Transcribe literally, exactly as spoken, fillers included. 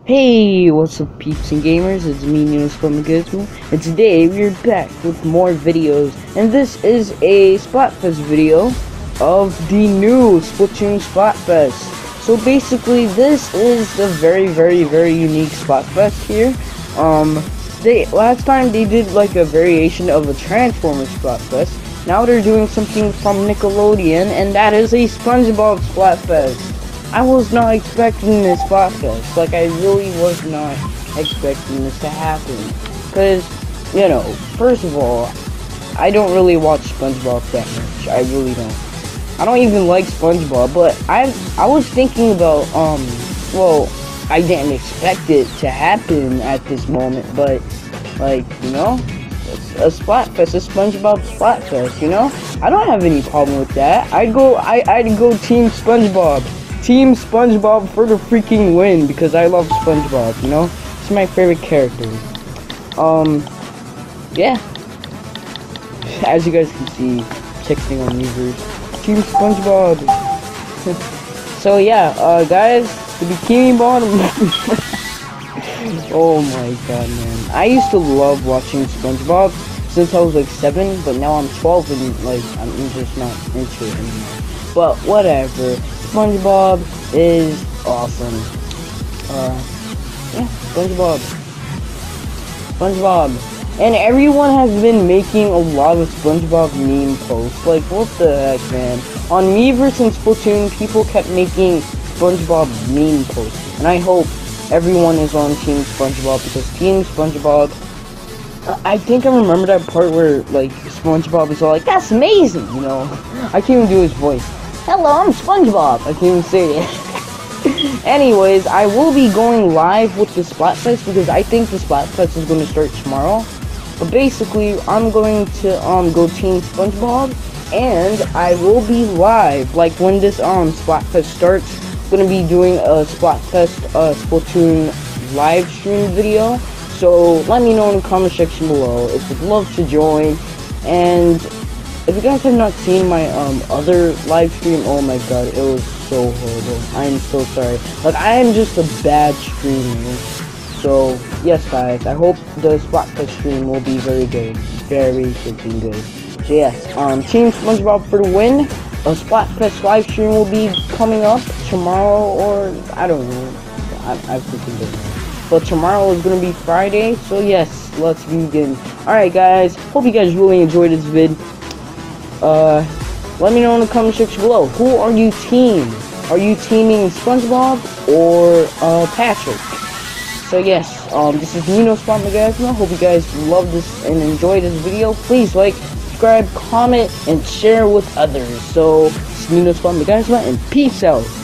Hey, what's up peeps and gamers, it's me, Nino, Splatmagazma, and today we're back with more videos, and this is a Splatfest video of the new Splatoon Splatfest. So basically, this is the very, very, very unique Splatfest here. Um, they, last time they did like a variation of a Transformers Splatfest. Now they're doing something from Nickelodeon, and that is a SpongeBob Splatfest. I was not expecting this Splatfest. Like, I really was not expecting this to happen. Because, you know, first of all, I don't really watch SpongeBob that much. I really don't. I don't even like SpongeBob, but I I was thinking about, um, well, I didn't expect it to happen at this moment, but, like, you know, a Splatfest, a SpongeBob Splatfest, you know? I don't have any problem with that. I'd go, I, I'd go Team SpongeBob. Team SpongeBob for the freaking win, because I love SpongeBob, you know? It's my favorite character. Um, yeah. As you guys can see, texting on Weavers. Team SpongeBob. So yeah, uh, guys, the Bikini Bottom. Oh my god, man. I used to love watching SpongeBob since I was like seven, but now I'm twelve and like, I'm just not into it anymore. But whatever. SpongeBob is awesome. Uh, yeah, SpongeBob. SpongeBob. And everyone has been making a lot of SpongeBob meme posts. Like, what the heck, man? On Miiverse and Splatoon, people kept making SpongeBob meme posts. And I hope everyone is on Team SpongeBob, because Team SpongeBob... I think I remember that part where, like, SpongeBob is all like, that's amazing, you know? I can't even do his voice. Hello, I'm SpongeBob. I can't even say it. Anyways, I will be going live with the Splatfest because I think the Splatfest is going to start tomorrow. But basically, I'm going to um go Team SpongeBob, and I will be live. Like when this um Splatfest starts, I'm going to be doing a Splatfest uh, Splatoon live stream video. So let me know in the comment section below if you'd love to join. And if you guys have not seen my um other live stream, oh my god, it was so horrible. I am so sorry. Like, I am just a bad streamer. So yes, guys, I hope the Splatfest stream will be very good, very freaking good. So yes, um, Team SpongeBob for the win. A Splatfest live stream will be coming up tomorrow, or I don't know. I, I freaking don't know. But tomorrow is gonna be Friday, so yes, let's begin. Alright guys, hope you guys really enjoyed this vid. Uh, let me know in the comment section below. Who are you team? Are you teaming SpongeBob or uh, Patrick? So yes, um, this is Nino Splatmagazma. Hope you guys love this and enjoy this video. Please like, subscribe, comment, and share with others. So, this is Nino Splatmagazma, and peace out.